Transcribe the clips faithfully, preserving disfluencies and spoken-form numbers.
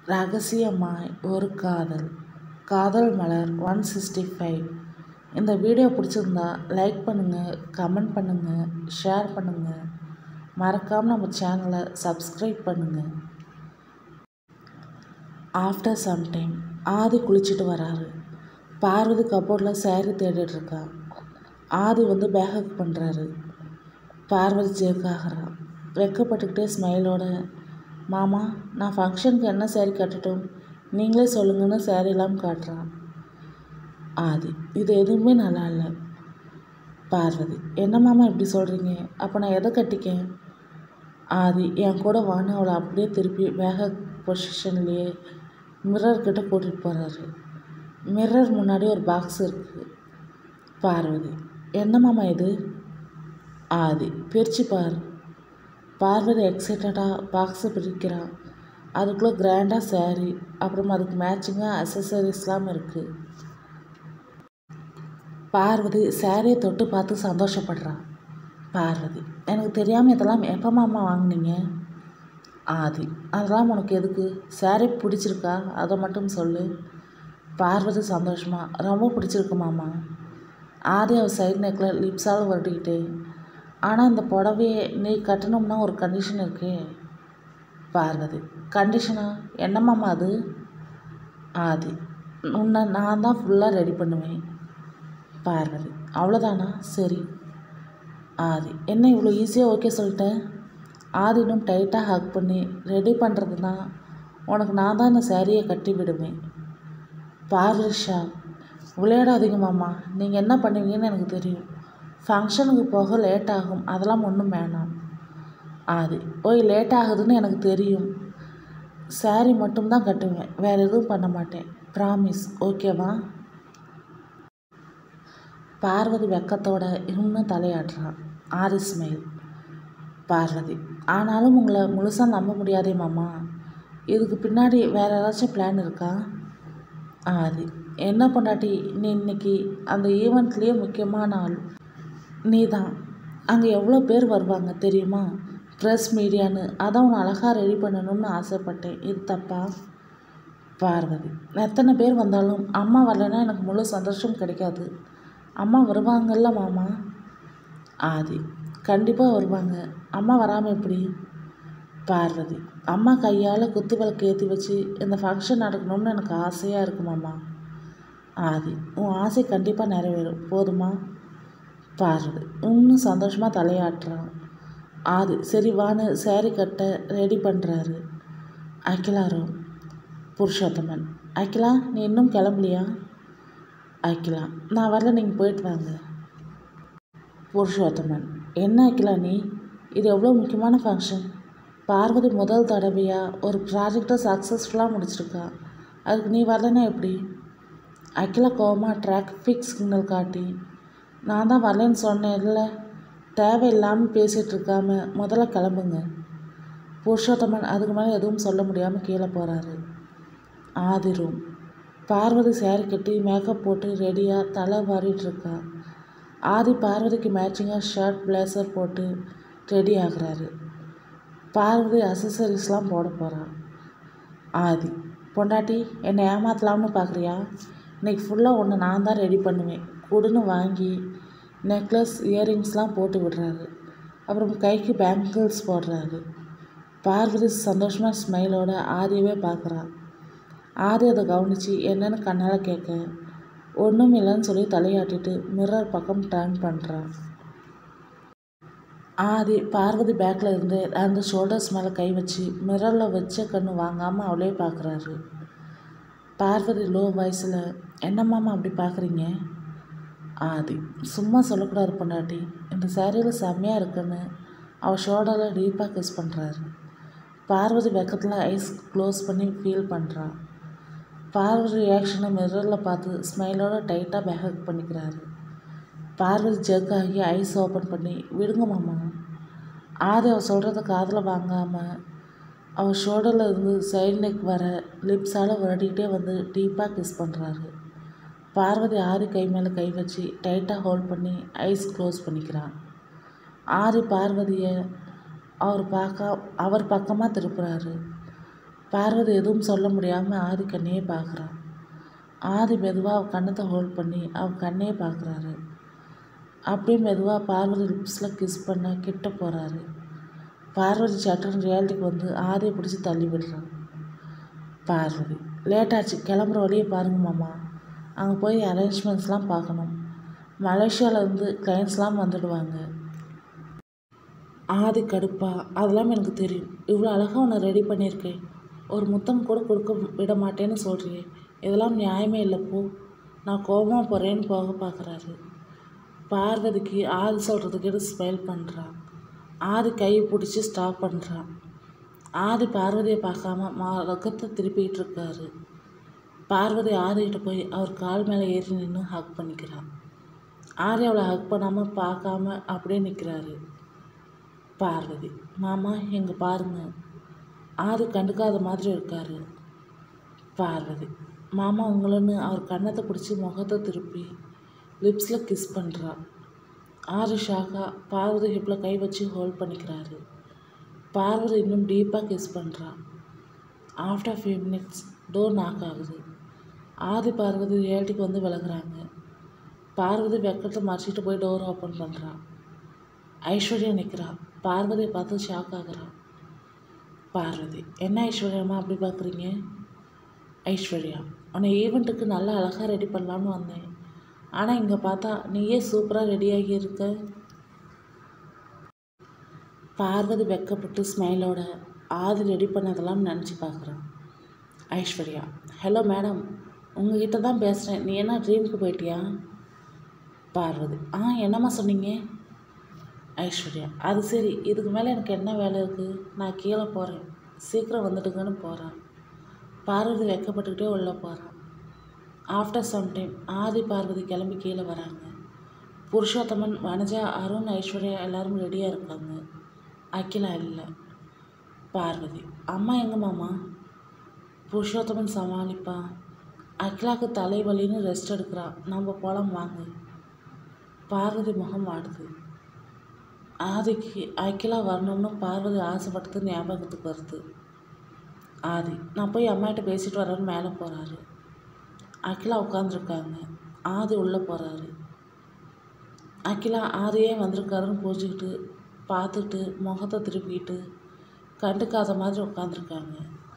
ரகசியமாய் ஒரு காதல் காதல் மலர் ஒன் சிக்ஸ்டி ஃபைவ். இந்த வீடியோ பிடிச்சிருந்தா லைக் பண்ணுங்கள், கமெண்ட் பண்ணுங்கள், ஷேர் பண்ணுங்கள். மறக்காமல் நம்ம சேனலை சப்ஸ்கிரைப் பண்ணுங்கள். ஆஃப்டர் சம் டைம் ஆதி குளிச்சுட்டு வராரு. பார்வதி கபோர்டில் சேரீ தேடிட்டுருக்கா. ஆதி வந்து பேக்கப் பண்ணுறாரு. பார்வதி ஜெர்க்காகிறா. வெக்கப்பட்டுக்கிட்டே ஸ்மைலோட, மாமா நான் ஃபங்க்ஷனுக்கு என்ன சேரீ கட்டட்டும், நீங்களே சொல்லுங்கன்னு சேரீலாம் காட்டுறான். ஆதி இது எதுவுமே நல்லா இல்லை. பார்வதி என்ன மாமா இப்படி சொல்கிறீங்க, அப்போ நான் எதை கட்டிக்கேன்? ஆதி என் கூட வான்னு அவளை அப்படியே திருப்பி வேக பொசிஷன்லேயே மிரர்கிட்ட கூட்டிகிட்டு போகிறாரு. மிரர் முன்னாடி ஒரு பாக்ஸ் இருக்குது. பார்வதி என்ன மாமா இது? ஆதி பிரித்து பார். பார்வதி எக்ஸைட்டடாக பாக்ஸை பிரிக்கிறான். அதுக்குள்ளே கிராண்டாக சேரீ, அப்புறம் அதுக்கு மேட்சிங்காக அசசரிஸ்லாம் இருக்குது. பார்வதி சேரீயை தொட்டு பார்த்து சந்தோஷப்படுறான். பார்வதி எனக்கு தெரியாமல் இதெல்லாம் எப்போ மாமா வாங்கினீங்க? ஆதி அதெல்லாம் உனக்கு எதுக்கு, சேரீ பிடிச்சிருக்கா அதை மட்டும் சொல்லு. பார்வதி சந்தோஷமா ரொம்ப பிடிச்சிருக்கு மாமா. ஆதி அவள் சைடு நெக்கில் லிப்ஸால் வருட்டிக்கிட்டே, ஆனால் இந்த புடவையை நீ கட்டணும்னா ஒரு கண்டிஷன் இருக்கே. பார்வதி கண்டிஷனா என்ன மாமா அது? ஆதி உன்னை நான் தான் ஃபுல்லாக ரெடி பண்ணுவேன். பார்வதி அவ்வளோதானா, சரி. ஆதி என்ன இவ்வளோ ஈஸியாக ஓகே சொல்லிட்டேன்? ஆதி இன்னும் டைட்டாக ஹக் பண்ணி, ரெடி பண்ணுறதுனா உனக்கு நான் தான் இந்த சேரீயை கட்டி விடுவேன். பார்வதி ஷா விளையாடாதீங்க மாமா, நீங்கள் என்ன பண்ணுவீங்கன்னு எனக்கு தெரியும். ஃபங்க்ஷனுக்கு போக லேட் ஆகும், அதெல்லாம் ஒன்றும் வேணாம். ஆதி ஓய் லேட் ஆகுதுன்னு எனக்கு தெரியும். சேரீ மட்டும்தான் கட்டுவேன், வேறு எதுவும் பண்ண மாட்டேன், ப்ராமிஸ், ஓகேவா? பார்வதி வெக்கத்தோட இன்னும் தலையாடுறான். ஆதி ஸ்மைல். பார்வதி ஆனாலும் உங்களை முழுசாக நம்ப முடியாதே மாமா, இதுக்கு பின்னாடி வேறு ஏதாச்சும் பிளான் இருக்கா? ஆதி என்ன பொண்டாட்டி, நீ இன்னைக்கு அந்த ஈவெண்ட்லேயே முக்கியமான ஆள் நீ தான். அங்கே எவ்வளோ பேர் வருவாங்க தெரியுமா, ப்ரெஸ் மீடியான்னு, அதான் உன்னை அழகாக ரெடி பண்ணணும்னு ஆசைப்பட்டேன், இது தப்பா? பார்வதி எத்தனை பேர் வந்தாலும் அம்மா வரலைன்னா எனக்கு முழு சந்தோஷம் கிடைக்காது. அம்மா வருவாங்கல்ல மாமா? ஆதி கண்டிப்பாக வருவாங்க, அம்மா வராமல் எப்படி? பார்வதி அம்மா கையால் குத்து விளக்கு ஏற்றி வச்சு இந்த ஃபங்க்ஷன் நடக்கணும்னு எனக்கு ஆசையாக இருக்கு மாமா. ஆதி உன் ஆசை கண்டிப்பாக நிறைவேறும், போதுமா? பார்வதி இன்னும் சந்தோஷமாக தலையாட்டுறான். ஆதி சரி வான்னு சேரீ கட்ட ரெடி பண்ணுறாரு. அகிலா ரூம். புருஷோத்தமன் அகிலா நீ இன்னும் கிளம்பலையா? அகிலா நான் வரல, நீங்கள் போயிட்டு வாங்க. புருஷோத்தமன் என்ன அகிலா நீ, இது எவ்வளோ முக்கியமான ஃபங்க்ஷன். பார்வதி முதல் தடவையாக ஒரு ப்ராஜெக்டை சக்ஸஸ்ஃபுல்லாக முடிச்சிருக்கா, அதுக்கு நீ வரலன்னா எப்படி? அகிலா கோவமாக டிராஃபிக் சிக்னல் காட்டி, நான் தான் வரலன்னு சொன்னேன்ல, தேவையில்லாமல் பேசிகிட்டு இருக்காம முதல்ல கிளம்புங்க. புருஷோத்தமன் அதுக்கு மேலே எதுவும் சொல்ல முடியாமல் கீழே போகிறாரு. ஆதி ரூம். பார்வதி சேரீ கட்டி மேக்கப் போட்டு ரெடியாக தலை வாரிட்டுருக்கா. ஆதி பார்வதிக்கு மேட்சிங்காக ஷர்ட் பிளேசர் போட்டு ரெடி ஆகுறாரு. பார்வதி அசசரிஸ்லாம் போட போகிறான். ஆதி பொண்டாட்டி என்னை ஏமாத்தலாம்னு பார்க்குறியா, இன்னைக்கு ஃபுல்லாக ஒன்று நான் தான் ரெடி பண்ணுவேன் கொடுன்னு வாங்கி நெக்லஸ் இயரிங்ஸ்லாம் போட்டு விடுறாரு. அப்புறம் கைக்கு பேங்கிள்ஸ் போடுறாரு. பார்வதி சந்தோஷமாக ஸ்மைலோட ஆதியவே பார்க்குறான். ஆதி அதை கவனித்து என்னென்னு கண்ணால் கேட்க, ஒன்றும் இல்லைன்னு சொல்லி தலையாட்டிட்டு மிரர் பக்கம் டர்ன் பண்ணுறான். ஆதி பார்வதி பேக்கில் இருந்து அந்த ஷோல்டர்ஸ் மேலே கை வச்சு மிரரில் வச்ச கண்ணு வாங்காமல் அவளே பார்க்குறாரு. பார்வதி லோ வாய்ஸில் என்னம்மாம்மா அப்படி பார்க்குறீங்க? ஆதி சும்மா சொல்லக்கூடாது பொண்டாட்டி, இந்த சேரீயில் செம்மையாக இருக்குன்னு அவள் ஷோல்டரில் டீப்பாக கிஸ் பண்ணுறாரு. பார்வதி வெக்கத்தில் ஐஸ் க்ளோஸ் பண்ணி ஃபீல் பண்ணுறான். பார்வதி ரியாக்ஷனை மிரரில் பார்த்து ஸ்மைலோட டைட்டாக பேக்கப் பண்ணிக்கிறாரு. பார்வதி ஜெர்க் ஆகி ஐஸ் ஓப்பன் பண்ணி விடுங்க மாமா. ஆதி அவள் சொல்கிறத காதில் வாங்காமல் அவள் ஷோல்டரில் இருந்து சைடு நெக் வர லிப்ஸால் வருடிக்கிட்டே வந்து டீப்பாக கிஸ் பண்ணுறாரு. பார்வதி ஆதி கை மேலே கை வச்சு டைட்டாக ஹோல்ட் பண்ணி ஐஸ் க்ளோஸ் பண்ணிக்கிறான். ஆதி பார்வதியை அவர் பார்க்க அவர் பக்கமாக திருப்புறாரு. பார்வதி எதுவும் சொல்ல முடியாமல் ஆதி கண்ணையே பார்க்குறான். ஆதி மெதுவாக அவள் கண்ணத்தை ஹோல்ட் பண்ணி அவள் கண்ணையே பார்க்குறாரு. அப்படியே மெதுவாக பார்வதி லிப்ஸில் கிஸ் பண்ண கிட்ட போகிறாரு. பார்வதி சட்டுன்னு ரியாலிட்டிக்கு வந்து ஆதியை பிடிச்சி தள்ளி விடுறான். பார்வதி லேட்டாச்சு, கிளம்புற வழியை பாருங்க மாமா, அங்கே போய் அரேஞ்ச்மெண்ட்ஸ்லாம் பார்க்கணும், மலேசியாவிலேருந்து கிளைண்ட்ஸ்லாம் வந்துடுவாங்க. ஆதி கடுப்பா, அதெல்லாம் எனக்கு தெரியும், இவ்வளோ அழகாக உன்னை ரெடி பண்ணியிருக்கேன், ஒரு முத்தம் கூட கொடுக்க விட மாட்டேன்னு சொல்கிறியே, இதெல்லாம் நியாயமே இல்லைப்போ, நான் கோபமாக போகிறேன்னு போக பார்க்குறாரு. பார்வதிக்கு ஆதி சொல்கிறதுக்கு ஸ்மைல் பண்ணுறான். ஆதி கையை பிடிச்சி ஸ்டாப் பண்ணுறான். ஆதி பார்வதியை பார்க்காம முகத்தை திருப்பிகிட்டு இருக்காரு. பார்வதி ஆதிக்கிட்ட போய் அவர் கால் மேலே ஏறி நின்று ஹக் பண்ணிக்கிறான். ஆதி அவளை ஹக் பண்ணாமல் பார்க்காம அப்படியே நிற்கிறாரு. பார்வதி, மாமா எங்கே பாருங்க. ஆதி கண்டுக்காத மாதிரி இருக்காரு. பார்வதி, மாமா உங்களன்னு அவர் கன்னத்தை பிடிச்சி முகத்தை திருப்பி லிப்ஸில் கிஸ் பண்ணுறா. ஆதி ஷாக்கா பார்வதி ஹிப்பில் கை வச்சு ஹோல்ட் பண்ணிக்கிறாரு. பார்வதி இன்னும் டீப்பாக கிஸ் பண்ணுறா. After few minutes door knock ஆகுது. ஆதி பார்வதி ரியாலிட்டிக்கு வந்து விலகுறாங்க. பார்வதி வெக்கத்தை மறைச்சிட்டு போய் டோர் ஓப்பன் பண்ணுறா. ஐஸ்வர்யா நிற்கிறா. பார்வதியை பார்த்து ஷாக் ஆகுறா. பார்வதி, என்ன ஐஸ்வர்யாம்மா அப்படி பார்க்குறீங்க? ஐஸ்வர்யா, உன்னை ஈவெண்ட்டுக்கு நல்லா அழகாக ரெடி பண்ணலான்னு வந்தேன், ஆனால் இங்கே பார்த்தா நீயே சூப்பராக ரெடியாகி இருக்க. பார்வதி வெக்கப்பட்டு ஸ்மைலோட ஆதி ரெடி பண்ணதெல்லாம் நினச்சி பார்க்குறான். ஐஸ்வர்யா, ஹலோ மேடம், உங்ககிட்ட தான் பேசுகிறேன், நீ என்ன ட்ரீமுக்கு போயிட்டியா? பார்வதி, ஆ என்னம்மா சொன்னீங்க? ஐஸ்வர்யா, அது சரி, இதுக்கு மேலே எனக்கு என்ன வேலை இருக்குது, நான் கீழே போகிறேன், சீக்கிரம் வந்துடுங்கன்னு போகிறான். பார்வதி வெக்கப்பட்டுக்கிட்டே உள்ளே போகிறான். After some time Aadhi Parvathi கிளம்பி கீழே வராங்க. புருஷோத்தமன், வனஜா, அருண், ஐஸ்வர்யா எல்லாரும் ரெடியாக இருக்காங்க. அகிலா இல்லை. பார்வதி, அம்மா எங்கே மாமா? புருஷோத்தமன் சமாளிப்பா. அகிலாவுக்கு தலைவலின்னு ரெஸ்ட் எடுக்கிறா, நம்ம போகலாம் வாங்க. பார்வதி முகம் வாடுது. ஆதிக்கு அகிலா வரணும்னு பார்வதி ஆசைப்பட்டது ஞாபகத்துக்கு வருது. ஆதி, நான் போய் அம்மாகிட்ட பேசிட்டு வரேன்னு மேலே போகிறாரு. அகிலா உட்காந்துருக்காங்க. ஆதி உள்ளே போகிறாரு. அகிலா ஆதியே வந்திருக்காருன்னு புரிஞ்சுக்கிட்டு பார்த்துட்டு முகத்தை திருப்பிக்கிட்டு கண்டுக்காத மாதிரி உட்காந்துருக்காங்க.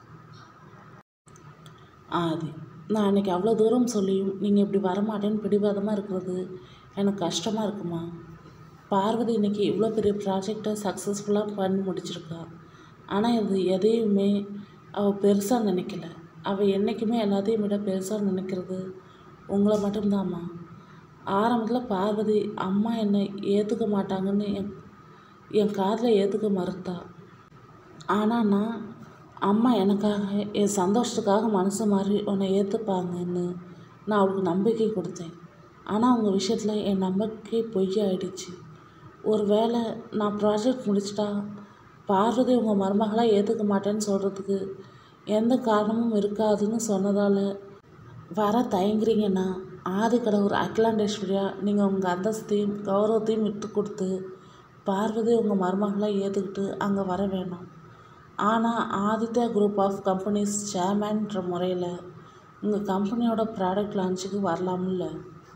ஆதி, நான் அன்றைக்கி அவ்வளோ தூரம் சொல்லியும் நீங்கள் இப்படி வரமாட்டேன்னு பிடிவாதமாக இருக்கிறது எனக்கு கஷ்டமாக இருக்குமா? பார்வதி இன்றைக்கி இவ்வளோ பெரிய ப்ராஜெக்டை சக்ஸஸ்ஃபுல்லாக பண்ணி முடிச்சிருக்கா. ஆனால் இது எதையுமே அவள் பெருசாக நினைக்கல. அவள் என்றைக்குமே எல்லாத்தையும் விட பெருசாக நினைக்கிறது உங்களை மட்டும்தாம்மா. ஆரம்பத்தில் பார்வதி அம்மா என்னை ஏற்றுக்க மாட்டாங்கன்னு என் என் காதில் ஏற்றுக்க மறுத்தா. ஆனால் நான் அம்மா எனக்காக என் சந்தோஷத்துக்காக மனசு மாதிரி உன்னை ஏற்றுப்பாங்கன்னு நான் அவளுக்கு நம்பிக்கை கொடுத்தேன். ஆனால் அவங்க விஷயத்தில் என் நம்பிக்கை பொய்யாயிடுச்சு. ஒரு வேளை நான் ப்ராஜெக்ட் முடிச்சிட்டா பார்வதி உங்கள் மருமகளாக ஏற்றுக்க மாட்டேன்னு சொல்கிறதுக்கு எந்த காரணமும் இருக்காதுன்னு சொன்னதால் வர தயங்குறீங்கன்னா ஆதி கடவுர் அகிலாண்டேஸ்வரியா நீங்கள் உங்கள் அந்தஸ்தையும் கௌரவத்தையும் விட்டு கொடுத்து பார்வதி உங்கள் மருமகளாக ஏற்றுக்கிட்டு அங்கே வர வேணும். ஆனால் ஆதித்யா குரூப் ஆஃப் கம்பெனிஸ் சேர்மேன்ற முறையில் உங்கள் கம்பெனியோட ப்ராடக்ட் லான்ச்சுக்கு வரலாம்ல.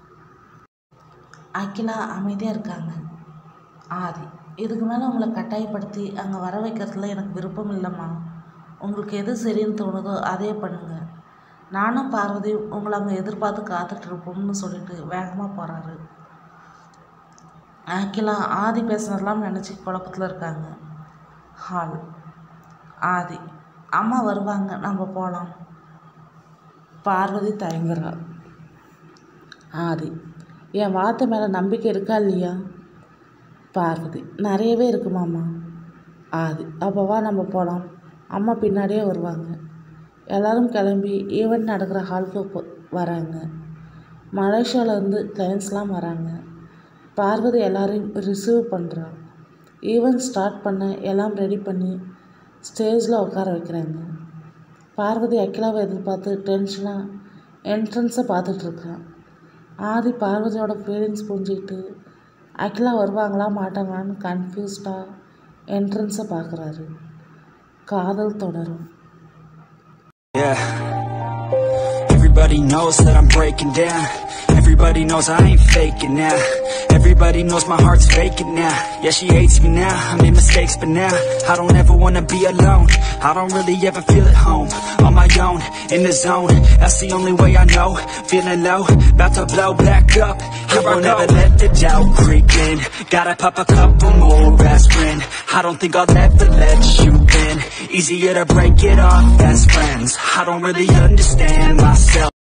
அகிலா அமைதியாக இருக்காங்க. ஆதி, இதுக்கு மேலே உங்களை கட்டாயப்படுத்தி அங்கே வர வைக்கிறதுல எனக்கு விருப்பம் இல்லைம்மா. உங்களுக்கு எது சரின்னு தோணுதோ அதே பண்ணுங்கள். நானும் பார்வதி உங்களை அங்கே எதிர்பார்த்து காத்துட்ருப்போம்னு சொல்லிட்டு வேகமாக போகிறாரு. அகிலா ஆதி பேசுனதெல்லாம் நினச்சி குழப்பத்தில் இருக்காங்க. ஹால். ஆதி, அம்மா வருவாங்க, நம்ம போகலாம். பார்வதி தயங்குறா. ஆதி, என் வார்த்தை மேலே நம்பிக்கை இருக்கா இல்லையா? பார்வதி, நிறையவே இருக்குமாம்மா. ஆதி, அப்போ வா நம்ம போகலாம், அம்மா பின்னாடியே வருவாங்க. எல்லோரும் கிளம்பி ஈவெண்ட் நடக்கிற ஹாலுக்கு போ வராங்க. மலேசியாவிலேருந்து கிளைண்ட்ஸ்லாம் வராங்க. பார்வதி எல்லாரையும் ரிசீவ் பண்ணுறா. ஈவெண்ட் ஸ்டார்ட் பண்ண எல்லாம் ரெடி பண்ணி ஸ்டேஜில் உட்கார வைக்கிறாங்க. பார்வதி அகிலாவை எதிர்பார்த்து டென்ஷனாக என்ட்ரன்ஸை பார்த்துட்ருக்கான். ஆதி பார்வதியோட ஃபீலிங்ஸ் புரிஞ்சுக்கிட்டு அகிலா வருவாங்களா மாட்டாங்களான்னு கன்ஃபியூஸ்டாக என்ட்ரன்ஸை பார்க்குறாரு. காதல் தொடரும். Everybody knows that I'm breaking down. Everybody knows I ain't faking now. Everybody knows my heart's vacant now. Yeah, she hates me now, I made mistakes but now I don't ever wanna be alone. I don't really ever feel at home. On my own, in the zone, that's the only way I know. Feeling low, about to blow back up. I won't ever let the doubt creep in. Gotta pop a couple more aspirin. I don't think I'll ever let you in. Easier to break it off best friends. I don't really understand myself.